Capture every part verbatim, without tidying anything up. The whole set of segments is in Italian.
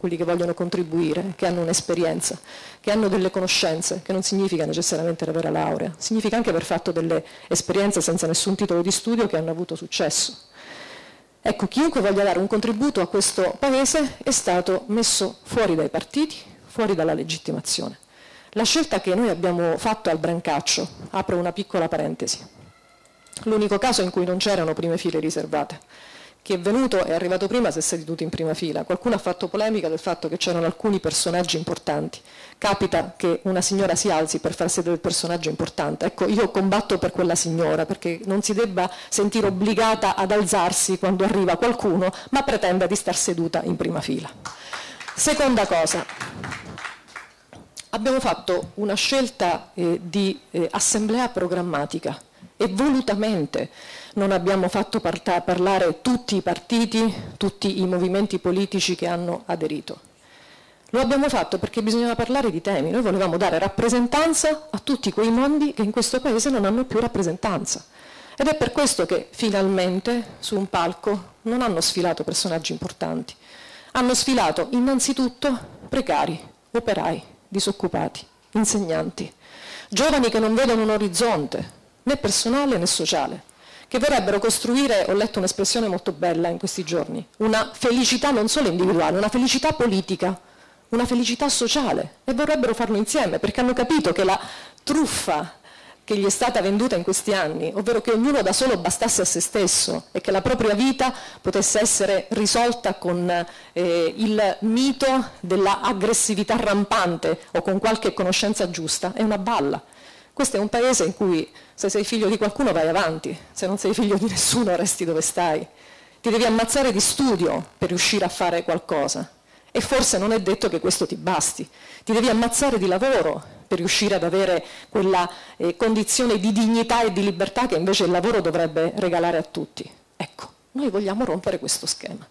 quelli che vogliono contribuire, che hanno un'esperienza, che hanno delle conoscenze, che non significa necessariamente avere la laurea, significa anche aver fatto delle esperienze senza nessun titolo di studio che hanno avuto successo. Ecco, chiunque voglia dare un contributo a questo Paese è stato messo fuori dai partiti, fuori dalla legittimazione. La scelta che noi abbiamo fatto al Brancaccio, apro una piccola parentesi, l'unico caso in cui non c'erano prime file riservate. Chi è venuto è arrivato prima si è seduto in prima fila. Qualcuno ha fatto polemica del fatto che c'erano alcuni personaggi importanti. Capita che una signora si alzi per far sedere il personaggio importante. Ecco, io combatto per quella signora, perché non si debba sentire obbligata ad alzarsi quando arriva qualcuno, ma pretenda di star seduta in prima fila. Seconda cosa, abbiamo fatto una scelta eh, di eh, assemblea programmatica e volutamente non abbiamo fatto parlare tutti i partiti, tutti i movimenti politici che hanno aderito. Lo abbiamo fatto perché bisognava parlare di temi, noi volevamo dare rappresentanza a tutti quei mondi che in questo Paese non hanno più rappresentanza. Ed è per questo che finalmente su un palco non hanno sfilato personaggi importanti, hanno sfilato innanzitutto precari, operai, disoccupati, insegnanti, giovani che non vedono un orizzonte, né personale né sociale, che vorrebbero costruire, ho letto un'espressione molto bella in questi giorni, una felicità non solo individuale, una felicità politica, una felicità sociale, e vorrebbero farlo insieme, perché hanno capito che la truffa che gli è stata venduta in questi anni, ovvero che ognuno da solo bastasse a se stesso e che la propria vita potesse essere risolta con eh, il mito dell'aggressività rampante o con qualche conoscenza giusta, è una balla. Questo è un paese in cui se sei figlio di qualcuno vai avanti, se non sei figlio di nessuno resti dove stai. Ti devi ammazzare di studio per riuscire a fare qualcosa e forse non è detto che questo ti basti. Ti devi ammazzare di lavoro per riuscire ad avere quella eh, condizione di dignità e di libertà che invece il lavoro dovrebbe regalare a tutti. Ecco, noi vogliamo rompere questo schema.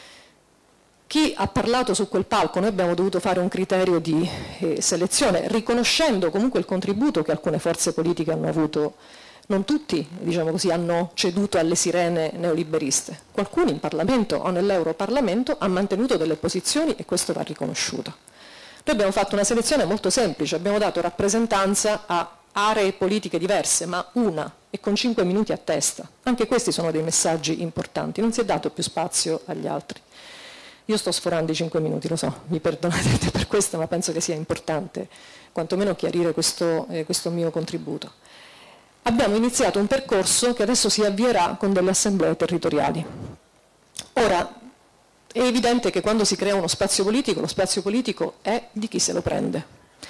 Chi ha parlato su quel palco, noi abbiamo dovuto fare un criterio di eh, selezione, riconoscendo comunque il contributo che alcune forze politiche hanno avuto. Non tutti, diciamo così, hanno ceduto alle sirene neoliberiste. Qualcuno in Parlamento o nell'Europarlamento ha mantenuto delle posizioni e questo va riconosciuto. Noi abbiamo fatto una selezione molto semplice, abbiamo dato rappresentanza a aree politiche diverse, ma una, e con cinque minuti a testa. Anche questi sono dei messaggi importanti, non si è dato più spazio agli altri. Io sto sforando i cinque minuti, lo so, mi perdonate per questo, ma penso che sia importante quantomeno chiarire questo, eh, questo mio contributo. Abbiamo iniziato un percorso che adesso si avvierà con delle assemblee territoriali. Ora, è evidente che quando si crea uno spazio politico, lo spazio politico è di chi se lo prende.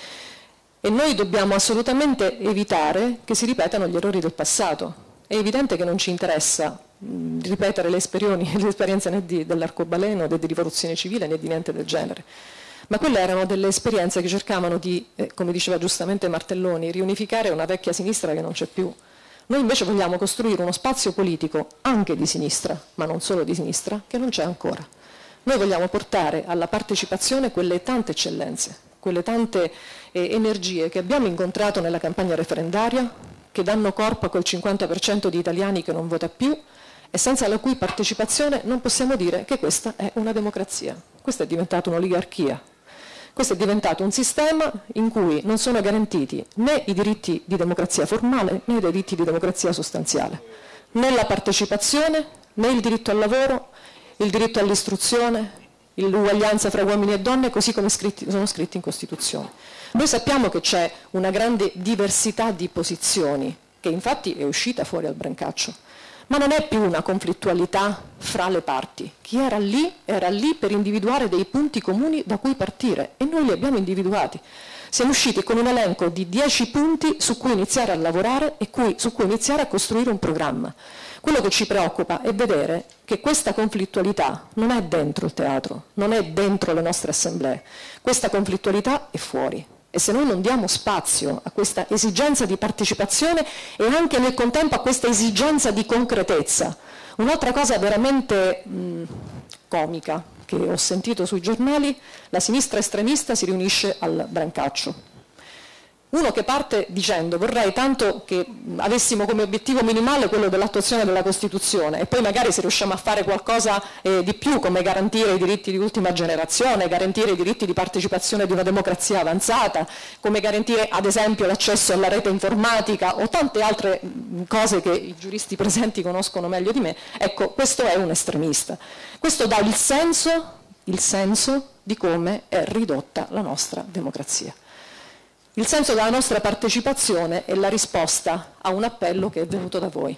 E noi dobbiamo assolutamente evitare che si ripetano gli errori del passato. È evidente che non ci interessa mh, ripetere le, le esperienze né dell'arcobaleno, né di rivoluzione civile, né di niente del genere. Ma quelle erano delle esperienze che cercavano di, eh, come diceva giustamente Martelloni, riunificare una vecchia sinistra che non c'è più. Noi invece vogliamo costruire uno spazio politico anche di sinistra, ma non solo di sinistra, che non c'è ancora. Noi vogliamo portare alla partecipazione quelle tante eccellenze, quelle tante eh, energie che abbiamo incontrato nella campagna referendaria, che danno corpo a quel cinquanta per cento di italiani che non vota più e senza la cui partecipazione non possiamo dire che questa è una democrazia. Questa è diventata un'oligarchia. Questo è diventato un sistema in cui non sono garantiti né i diritti di democrazia formale né i diritti di democrazia sostanziale, né la partecipazione, né il diritto al lavoro, il diritto all'istruzione, l'uguaglianza fra uomini e donne, così come scritti, sono scritti in Costituzione. Noi sappiamo che c'è una grande diversità di posizioni, che infatti è uscita fuori al Brancaccio, ma non è più una conflittualità fra le parti. Chi era lì era lì per individuare dei punti comuni da cui partire e noi li abbiamo individuati. Siamo usciti con un elenco di dieci punti su cui iniziare a lavorare e cui, su cui iniziare a costruire un programma. Quello che ci preoccupa è vedere che questa conflittualità non è dentro il teatro, non è dentro le nostre assemblee, questa conflittualità è fuori. E se noi non diamo spazio a questa esigenza di partecipazione e anche nel contempo a questa esigenza di concretezza, un'altra cosa veramente mh, comica che ho sentito sui giornali, la sinistra estremista si riunisce al Brancaccio. Uno che parte dicendo vorrei tanto che avessimo come obiettivo minimale quello dell'attuazione della Costituzione e poi magari se riusciamo a fare qualcosa eh, di più come garantire i diritti di ultima generazione, garantire i diritti di partecipazione di una democrazia avanzata, come garantire ad esempio l'accesso alla rete informatica o tante altre cose che i giuristi presenti conoscono meglio di me, ecco questo è un estremista. Questo dà il senso, il senso di come è ridotta la nostra democrazia. Il senso della nostra partecipazione è la risposta a un appello che è venuto da voi.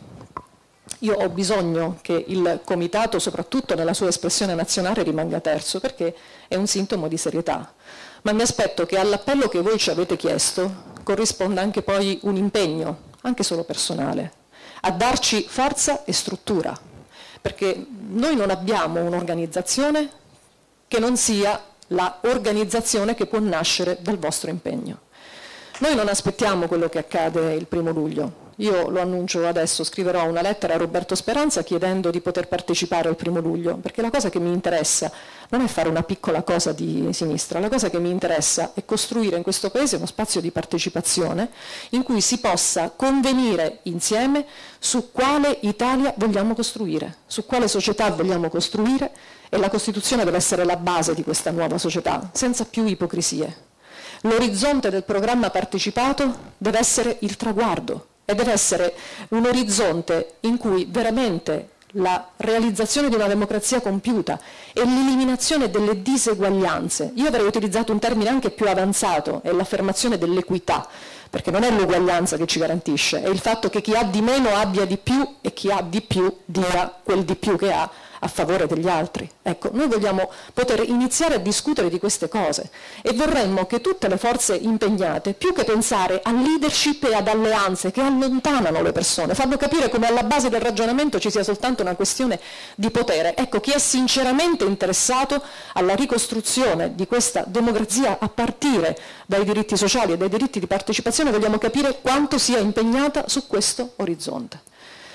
Io ho bisogno che il Comitato, soprattutto nella sua espressione nazionale, rimanga terzo, perché è un sintomo di serietà. Ma mi aspetto che all'appello che voi ci avete chiesto corrisponda anche poi un impegno, anche solo personale, a darci forza e struttura, perché noi non abbiamo un'organizzazione che non sia l'organizzazione che può nascere dal vostro impegno. Noi non aspettiamo quello che accade il primo luglio. Io lo annuncio adesso, scriverò una lettera a Roberto Speranza chiedendo di poter partecipare al primo luglio, perché la cosa che mi interessa non è fare una piccola cosa di sinistra, la cosa che mi interessa è costruire in questo Paese uno spazio di partecipazione in cui si possa convenire insieme su quale Italia vogliamo costruire, su quale società vogliamo costruire, e la Costituzione deve essere la base di questa nuova società, senza più ipocrisie. L'orizzonte del programma partecipato deve essere il traguardo e deve essere un orizzonte in cui veramente la realizzazione di una democrazia compiuta e l'eliminazione delle diseguaglianze, io avrei utilizzato un termine anche più avanzato, è l'affermazione dell'equità, perché non è l'uguaglianza che ci garantisce, è il fatto che chi ha di meno abbia di più e chi ha di più dia quel di più che ha a favore degli altri. Ecco, noi vogliamo poter iniziare a discutere di queste cose e vorremmo che tutte le forze impegnate, più che pensare a leadership e ad alleanze che allontanano le persone, fanno capire come alla base del ragionamento ci sia soltanto una questione di potere. Ecco, chi è sinceramente interessato alla ricostruzione di questa democrazia a partire dai diritti sociali e dai diritti di partecipazione, vogliamo capire quanto sia impegnata su questo orizzonte.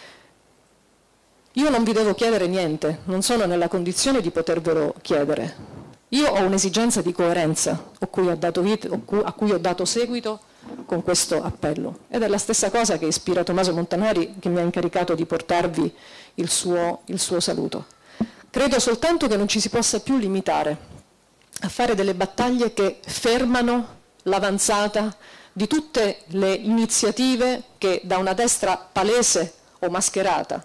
Io non vi devo chiedere niente, non sono nella condizione di potervelo chiedere. Io ho un'esigenza di coerenza a cui ho dato, vita, a cui ho dato seguito con questo appello. Ed è la stessa cosa che ispira Tommaso Montanari, che mi ha incaricato di portarvi il suo, il suo saluto. Credo soltanto che non ci si possa più limitare a fare delle battaglie che fermano l'avanzata di tutte le iniziative che da una destra palese o mascherata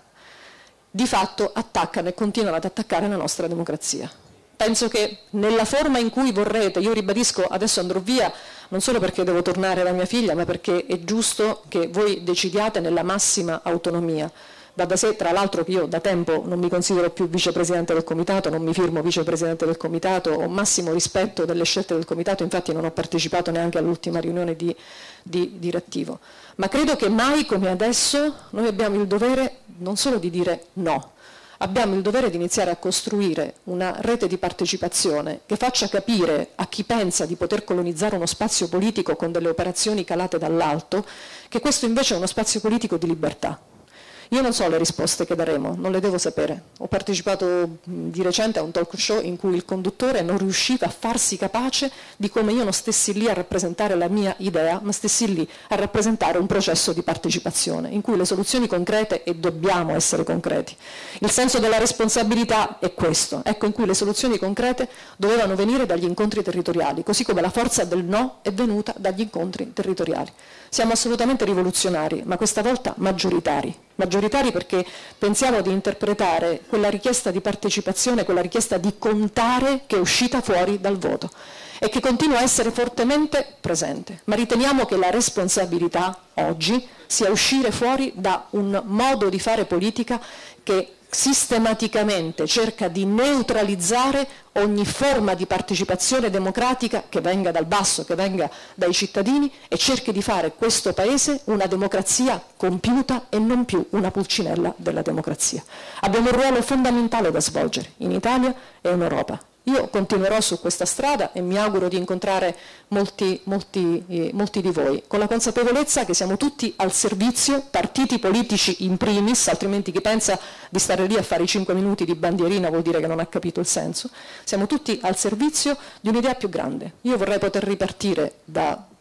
di fatto attaccano e continuano ad attaccare la nostra democrazia. Penso che nella forma in cui vorrete, io ribadisco, adesso andrò via, non solo perché devo tornare da mia figlia, ma perché è giusto che voi decidiate nella massima autonomia. Va da sé, tra l'altro, che io da tempo non mi considero più vicepresidente del comitato, non mi firmo vicepresidente del comitato, ho massimo rispetto delle scelte del comitato, infatti non ho partecipato neanche all'ultima riunione di, di direttivo. Ma credo che mai come adesso noi abbiamo il dovere non solo di dire no, abbiamo il dovere di iniziare a costruire una rete di partecipazione che faccia capire a chi pensa di poter colonizzare uno spazio politico con delle operazioni calate dall'alto, che questo invece è uno spazio politico di libertà. Io non so le risposte che daremo, non le devo sapere. Ho partecipato di recente a un talk show in cui il conduttore non riusciva a farsi capace di come io non stessi lì a rappresentare la mia idea, ma stessi lì a rappresentare un processo di partecipazione, in cui le soluzioni concrete, e dobbiamo essere concreti, il senso della responsabilità è questo, ecco, in cui le soluzioni concrete dovevano venire dagli incontri territoriali, così come la forza del no è venuta dagli incontri territoriali. Siamo assolutamente rivoluzionari, ma questa volta maggioritari. Maggioritari perché pensiamo di interpretare quella richiesta di partecipazione, quella richiesta di contare che è uscita fuori dal voto e che continua a essere fortemente presente. Ma riteniamo che la responsabilità oggi sia uscire fuori da un modo di fare politica che sistematicamente cerca di neutralizzare ogni forma di partecipazione democratica che venga dal basso, che venga dai cittadini, e cerchi di fare questo Paese una democrazia compiuta e non più una pulcinella della democrazia. Abbiamo un ruolo fondamentale da svolgere in Italia e in Europa. Io continuerò su questa strada e mi auguro di incontrare molti, molti, eh, molti di voi, con la consapevolezza che siamo tutti al servizio, partiti politici in primis, altrimenti chi pensa di stare lì a fare i cinque minuti di bandierina vuol dire che non ha capito il senso. Siamo tutti al servizio di un'idea più grande. Io vorrei poter ripartire da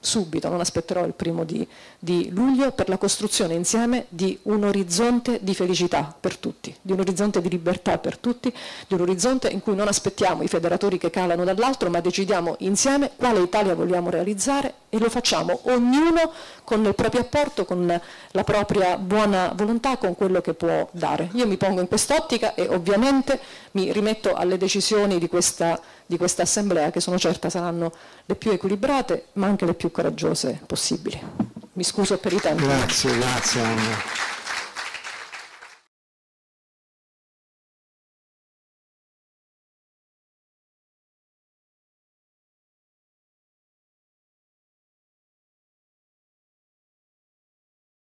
subito, non aspetterò il primo di, di luglio, per la costruzione insieme di un orizzonte di felicità per tutti, di un orizzonte di libertà per tutti, di un orizzonte in cui non aspettiamo i federatori che calano dall'altro, ma decidiamo insieme quale Italia vogliamo realizzare e lo facciamo ognuno con il proprio apporto, con la propria buona volontà, con quello che può dare. Io mi pongo in quest'ottica e ovviamente mi rimetto alle decisioni di questa, di questa assemblea, che sono certa saranno le più equilibrate ma anche le più coraggiose possibili. Mi scuso per i tempi. Grazie, grazie Anna.